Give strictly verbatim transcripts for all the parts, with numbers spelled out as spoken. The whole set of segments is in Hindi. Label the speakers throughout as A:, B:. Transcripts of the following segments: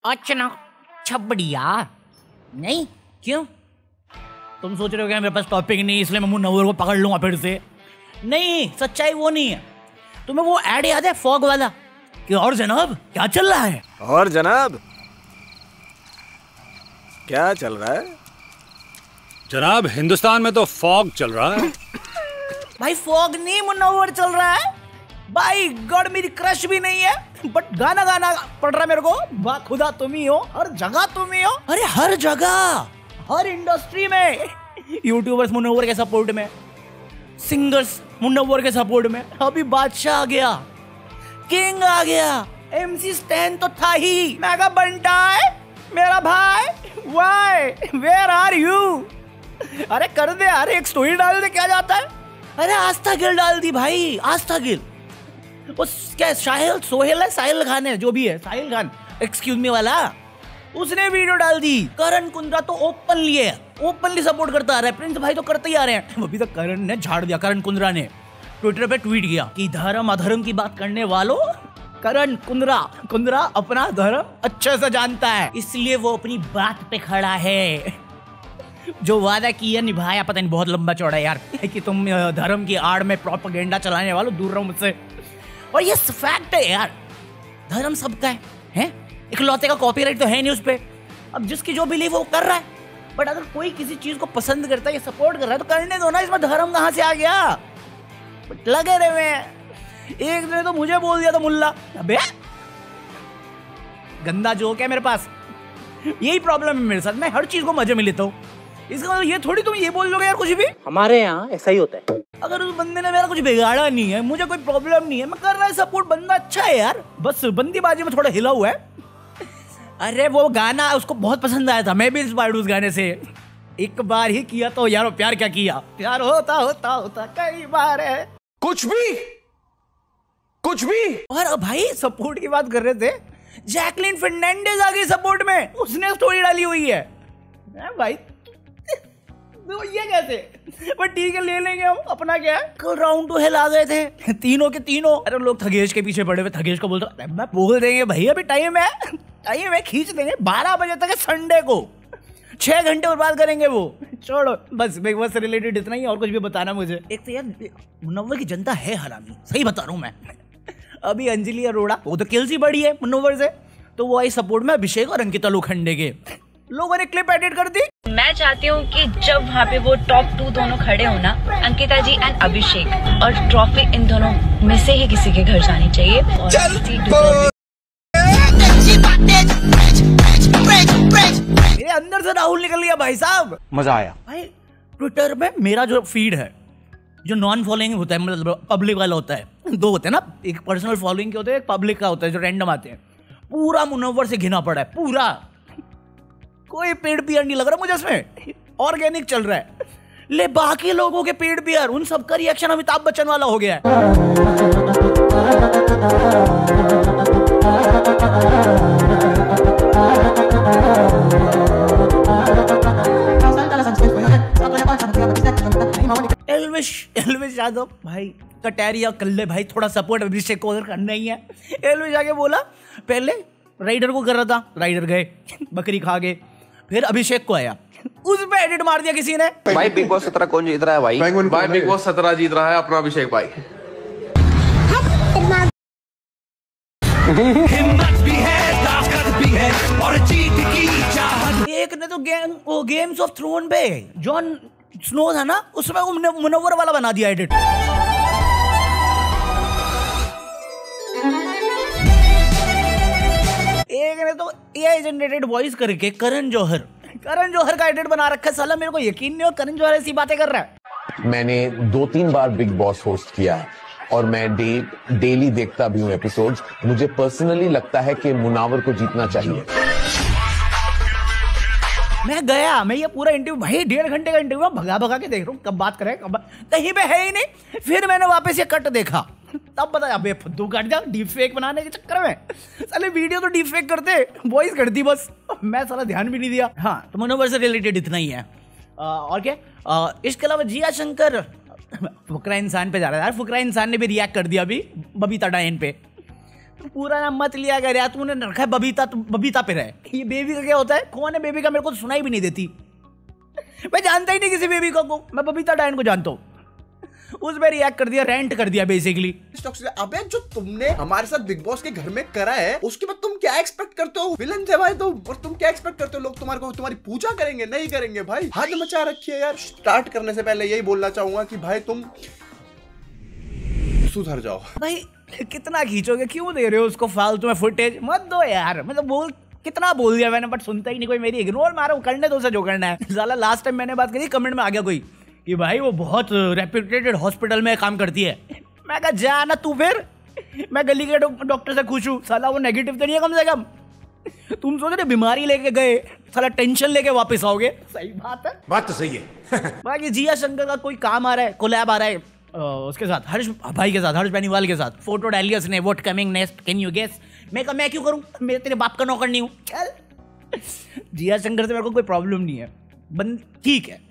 A: अच्छा छबड़िया नहीं क्यों? तुम सोच रहे हो कि मेरे पास टॉपिक नहीं इसलिए मैं मुनव्वर को पकड़ लूंगा फिर से? नहीं, सच्चाई वो नहीं है। तुम्हें वो ऐड याद है फॉग वाला कि और जनाब क्या चल रहा है?
B: और जनाब क्या चल रहा है?
C: जनाब हिंदुस्तान में तो फॉग चल रहा है।
A: भाई फॉग नहीं मुनव्वर चल रहा है। भाई गॉड मेरी क्रश भी नहीं है बट गाना गाना पड़ रहा है मेरे को। वाह खुदा तुम ही हो, हर जगह तुम ही हो। अरे हर जगह, हर इंडस्ट्री में। यूट्यूबर्स मुनव्वर के सपोर्ट में, सिंगर्स मुनव्वर के सपोर्ट में। अभी बादशाह आ गया, किंग आ गया, एमसी स्टैन तो था ही, मेगा बंटा है मेरा भाई। Why where are you? अरे कर दे, अरे एक स्टोरी डाल दे, क्या जाता है? अरे आस्था गिल डाल दी भाई, आस्था गिल। उस क्या साहिल सोहेल है, साहिल खान है, जो भी है साहिल खान एक्सक्यूज मी वाला, उसने वीडियो डाल दी। करण कुंद्रा तो ओपनली है, ओपनली सपोर्ट करता आ रहा है। प्रिंस भाई तो करते ही आ रहे हैं। अभी तक करण ने झाड़ दिया, करण कुंद्रा ने ट्विटर पे ट्वीट किया कि धर्म अधर्म की बात करने वालों, करण कुंद्रा कुंद्रा अपना धर्म अच्छे से जानता है इसलिए वो अपनी बात पे खड़ा है। जो वादा किया निभाया, पता नहीं बहुत लंबा चौड़ा यार कि तुम धर्म की आड़ में प्रोपेगेंडा चलाने वालों दूर रहो मुझसे। और ये फैक्ट है यार, धर्म सबका है, हैं? इकलौते का कॉपीराइट तो है नहीं उस पे। अब जिसकी जो बिलीव वो कर रहा है, बट अगर कोई किसी चीज को पसंद करता है या सपोर्ट कर रहा है तो करने दो ना, इसमें धर्म कहाँ से आ गया? बट लगे रहे हैं। एक ने तो मुझे बोल दिया था मुल्ला। अबे गंदा जोक है मेरे पास, यही प्रॉब्लम है मेरे साथ, मैं हर चीज को मजे में लेता हूँ। इसका मतलब ये थोड़ी तुम ये बोल लोगे यार कुछ भी।
D: हमारे यहाँ ऐसा ही होता है।
A: अगर उस बंदे ने मेरा कुछ बिगाड़ा नहीं है, मुझे कोई प्रॉब्लम नहीं है, मैं कर रहा है सपोर्ट, बंदा अच्छा है यार, बस बंदीबाजी में थोड़ा हिला हुआ है। अरे वो गाना उसको बहुत पसंद आया था, मैं भी इंस्पायर्ड उस गाने से। एक बार ही किया तो यारो प्यार क्या किया, प्यार होता होता होता कई बार है।
B: कुछ भी कुछ भी।
A: और भाई सपोर्ट की बात कर रहे थे, जैकलिन फर्नांडिस आ गई सपोर्ट में, उसने स्टोरी डाली हुई है। भाई तो ये कैसे? पर ठीक है ले लेंगे हम, अपना क्या है। कल राउंड टू हेल आ गए थे तीनों के तीनों। अरे लोग थगेश के पीछे पड़े हुए, थगेश को बोलते मैं बोल देंगे भाई अभी टाइम है, टाइम है, खींच देंगे। बारह बजे तक है संडे को, छह घंटे और बात करेंगे वो। छोड़ो बस, बिग बॉस से रिलेटेड इतना ही, और कुछ भी बताना मुझे। एक तो यार मुनव्वर की जनता है हरामी, सही बता रहा हूँ मैं। अभी अंजलि अरोड़ा वो तो किल्स ही बड़ी है मुनव्वर से, तो वो आई सपोर्ट में अभिषेक और अंकिता लोखंडे के। लोगों ने क्लिप एडिट कर दी।
E: मैं चाहती हूँ कि जब वहाँ पे वो टॉप टू दोनों खड़े हो ना, अंकिता जी एंड अभिषेक, और ट्रॉफी इन दोनों में से ही किसी के घर जानी चाहिए। और
A: मेरे अंदर से राहुल निकल गया भाई साहब,
C: मजा आया
A: भाई। ट्विटर में मेरा जो फीड है, जो नॉन फॉलोइंग होता है, मतलब पब्लिक वाला होता है, दो होते हैं ना, एक पर्सनल फॉलोइंग के होते हैं, एक पब्लिक का होता है जो रैंडम आते हैं। पूरा मुनव्वर से घिना पड़ा है, पूरा कोई पेड़ पियर नहीं लग रहा मुझे इसमें, ऑर्गेनिक चल रहा है। ले बाकी लोगों के पेड़ पियर, उन सबका रिएक्शन अमिताभ बच्चन वाला हो गया है। एल्विश एल्विश यादव भाई, कटैरिया कल्ले भाई, थोड़ा सपोर्ट अभिषेक को करना ही है। एल्विश आगे बोला, पहले राइडर को कर रहा था, राइडर गए बकरी खा गए, फिर अभिषेक को आया, उस पे एडिट मार दिया किसी ने।
F: भाई बिग बॉस सत्रह कौन जीत रहा है भाई?
G: भाई बिग बॉस सत्रह जीत रहा है अपना अभिषेक भाई।
A: एक ने तो गेम वो गेम्स ऑफ थ्रोन पे जॉन स्नो था ना, उसमें मुनव्वर वाला बना दिया एडिट। एक ने तो एआई जनरेटेड वॉइस करके करण जौहर करण जौहर का एडिट बना रखा है। साला मेरे को यकीन नहीं हो करण जौहर ऐसी बातें कर रहा है।
H: मैंने दो तीन बार बिग बॉस होस्ट किया है और मैं डे, डेली देखता भी हूँ एपिसोड्स। मुझे पर्सनली लगता है कि मुनव्वर को जीतना चाहिए।
A: मैं गया, मैं ये पूरा इंटरव्यू भाई डेढ़ घंटे का इंटरव्यू भगा भगा के देख रहा हूँ, कब बात करें कब, कहीं पे है ही नहीं। फिर मैंने वापस ये कट देखा, तब पता अबे फुद्दू काट दिया डीप फेक बनाने के चक्कर में। साले वीडियो तो डीप फेक करते, वॉइस कर दी बस, मैं साला ध्यान भी नहीं दिया। हाँ तो मुनव्वर से रिलेटेड इतना ही है। आ, और क्या आ, इसके अलावा जिया शंकर फुकरा इंसान पे जा रहा है यार। फुकरा इंसान ने भी रिएक्ट कर दिया अभी बबीता डायन पे। पूरा नाम मत लिया कर यार, तूने रखा है बबीता, तो बबीता पे रहे। ये बेबी का क्या होता है? कौन है बेबी का? मेरे को तो सुनाई भी नहीं देती, मैं जानता ही नहीं किसी बेबी का को। मैं बबीता डायन को जानता हूँ, उस पर रिएक्ट कर दिया, रेंट कर दिया बेसिकली।
I: अबे जो तुमने हमारे साथ बिग बॉस के घर में करा है उसके बाद तुम क्या एक्सपेक्ट करते हो? विलन थे भाई तो, और तुम क्या एक्सपेक्ट करते हो? लोग तुम्हारे को तुम्हारी पूजा करेंगे? नहीं करेंगे भाई, हद मचा रखी है यार। स्टार्ट करने से पहले यही बोलना चाहूंगा कि भाई तुम सुधर जाओ।
A: भाई कितना खींचोगे, क्यों दे रहे हो उसको फालतू में फुटेज? मत दो यार, मतलब बोल कितना बोल दिया मैंने, बट सुनता ही नहीं कोई, मेरी इग्नोर मारो, करने दो उसे जो करना है। साला लास्ट टाइम मैंने बात करी, कमेंट में आ गया कोई कि भाई वो बहुत रेप्यूटेड हॉस्पिटल में काम करती है। मैं कहा जा ना तू, फिर मैं गली के डॉक्टर से खुश हूँ, साला वो नेगेटिव तो नहीं है कम से कम। तुम सोच रहे बीमारी लेके गए, साला टेंशन लेके वापस आओगे। सही बात है,
B: बात तो सही है।
A: बाकी जिया शंकर का कोई काम आ रहा है, कोलैब आ रहा है उसके साथ, हर्ष भाई के साथ, हर्ष बेनीवाल के साथ। फोटो डाली है उसने, what coming next can you guess. मैं कहा मैं क्यों करूं, मैं तेरे बाप का नौकर नहीं हूं, चल। जिया शंकर से मेरे को कोई प्रॉब्लम नहीं है, बन ठीक है,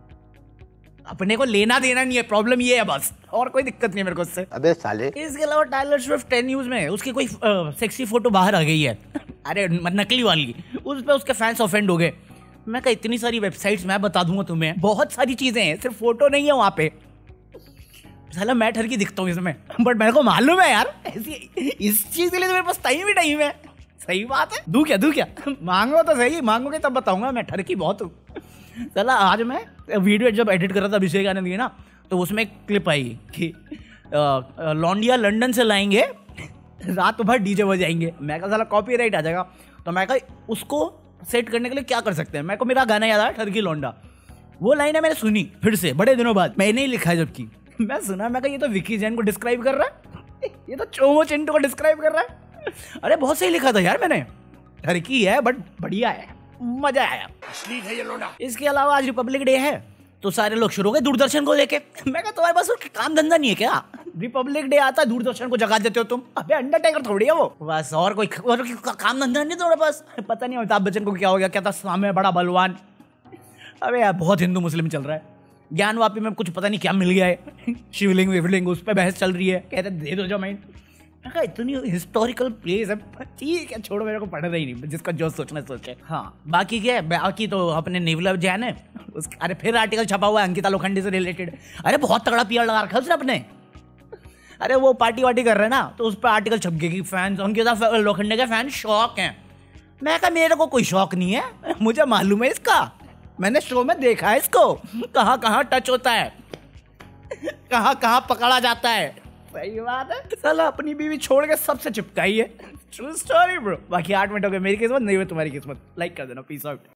A: अपने को लेना देना नहीं है, प्रॉब्लम ये है बस, और कोई दिक्कत नहीं है मेरे को उससे।
F: अबे साले।
A: इसके अलावा टाइलर स्विफ्ट टेन न्यूज में उसकी कोई सेक्सी फोटो बाहर आ गई है, अरे नकली वाली, उस पर उसके फैंस ऑफेंड हो गए। मैं कहा इतनी सारी वेबसाइट्स मैं बता दूंगा तुम्हें, बहुत सारी चीजें हैं, सिर्फ फोटो नहीं है वहां पे। साला मैं ठर की दिखता हूँ इसमें, बट मेरे को मालूम है यार ऐसी, इस चीज के लिए तो मेरे पास टाइम ही टाइम है। सही बात है, दू क्या दू क्या मांगो तो सही, मांगोगे तब बताऊंगा, मैं ठर की बहुत हूँ। चला आज मैं वीडियो जब एडिट कर रहा था अभिषेक आनंद की ना, तो उसमें एक क्लिप आई कि लौंडिया लंदन से लाएंगे, रात भर डीजे बजाएंगे। मैं कहा साला कॉपीराइट आ जाएगा, तो मैं कहा उसको सेट करने के लिए क्या कर सकते हैं। मेरे को मेरा गाना याद आया ठर की लौंडा, वो लाइन है मैंने सुनी फिर से बड़े दिनों बाद, मैंने ही लिखा है जबकि मैं सुना, मैं कहा ये तो विकी जैन को डिस्क्राइब कर रहा है, ये तो चोमो चिंटू को डिस्क्राइब कर रहा है। अरे बहुत सही लिखा था यार मैंने, ठर की है बट बढ़िया है, मजा आया। इसके अलावा आज रिपब्लिक डे है, तो सारे लोग शुरू हो गए दूरदर्शन को लेके। मैं कहा तुम्हारे पास काम धंधा नहीं है क्या? रिपब्लिक डे आता है दूरदर्शन को जगा देते हो तुम। अबे अंडरटेकर थोड़ी है वो, बस और कोई और काम धंधा नहीं तुम्हारे पास। पता नहीं अमिताभ बच्चन को क्या हो गया, क्या था सामने बड़ा बलवान। अबे यार बहुत हिंदू मुस्लिम चल रहा है, ज्ञानवापी में कुछ पता नहीं क्या मिल गया है, शिवलिंग विवलिंग उस पर बहस चल रही है, कहते दे दो जमाइन। मैं कहा इतनी हिस्टोरिकल प्लेस है, ठीक है छोड़ो, मेरे को पढ़ना ही नहीं, जिसका जो सोचना सोचे। हाँ बाकी क्या है, बाकी तो अपने नेवला जैन है उस, अरे फिर आर्टिकल छपा हुआ है अंकिता लोखंडे से रिलेटेड। अरे बहुत तगड़ा पीआर लगा रखा है उसने अपने, अरे वो पार्टी वार्टी कर रहे हैं ना, तो उस पर आर्टिकल छप गया कि फैंस अंकिता लोखंडे के फैन शौक हैं। मैं कहा मेरे को कोई शौक नहीं है, मुझे मालूम है इसका, मैंने शो में देखा है इसको, कहाँ कहाँ टच होता है, कहाँ कहाँ पकड़ा जाता है। सही बात है, साला अपनी बीवी छोड़ के सबसे चिपकाई है। True story bro. बाकी आठ मिनट हो गए, मेरी किस्मत नहीं हुई तुम्हारी किस्मत। लाइक कर देना, पीस आउट।